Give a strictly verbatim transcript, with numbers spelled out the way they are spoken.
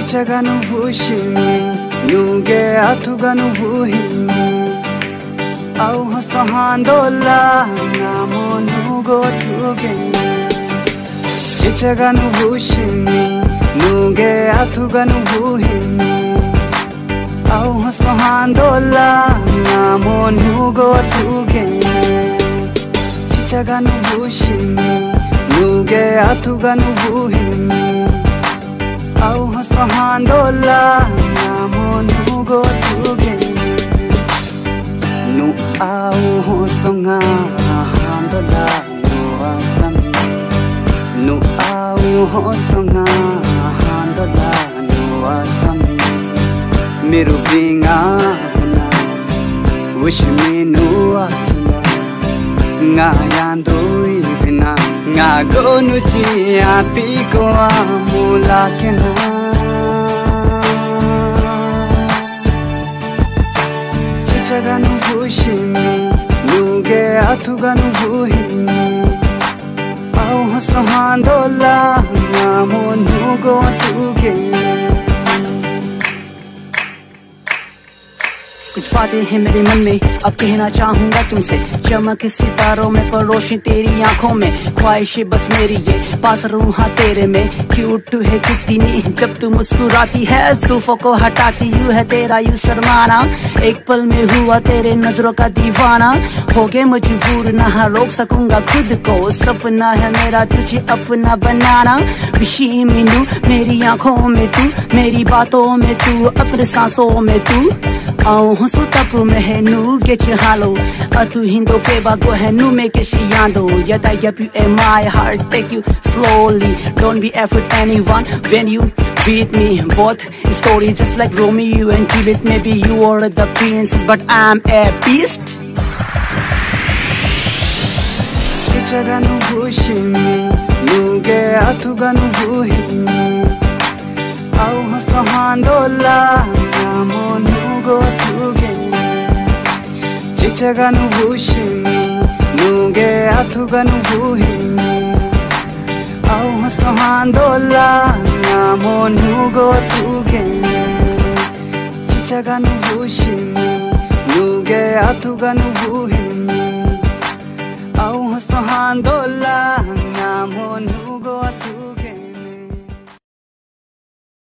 chichaga nuvushimye nuge atuga nuvuhimye au hasahandola ngamo nugo tuge chichaga nuvushimye nuge atuga nuvuhimye au hasahandola ngamo nugo tuge chichaga nuvushimye nuge atuga nuvuhimye au hasahandola ngamo nugo tuge nu au hosonga handola no asami nu au hosonga handola no asami miru binga huna wish me nu atuna nga yando ibina nga gonu chi ati ko amula kena chichaga nuvushimye nuge atuga nuvuhimye au hasahandola ngamo nugo tuge कुछ बातें हैं मेरे मन में अब कहना चाहूंगा तुमसे चमक सितारों में पर रोशनी तेरी आंखों में ख्वाहिशें बस मेरी ये पास रहूं हाँ तेरे में क्यूट है कितनी जब तू मुस्कुराती है जुल्फों को हटाती यू है तेरा यू शर्माना एक पल में हुआ तेरे नजरों का दीवाना हो गए मजबूर ना रोक सकूंगा खुद को सपना है मेरा तुझे अपना बनाना विशी मीनू मेरी आंखों में तू मेरी बातों में तू अपने सांसों में तू आओ हंसू तब में nu get you hollow atu hindo ke bago hai nu me ke shiyando yet I give you in my heart take you slowly don't be afraid anyone when you beat me both story just like Romeo and Juliet maybe you are the princess but I'm a beast chichaga nuvushimye nuge atuga nuvuhimye au hasahandola ngamo nugo tuge chichaga nuvushimye nuge atuga nuvuhimye au hasahandola ngamo nugo tuge chichaga nuvushimye nuge atuga nuvuhimye au hasahandola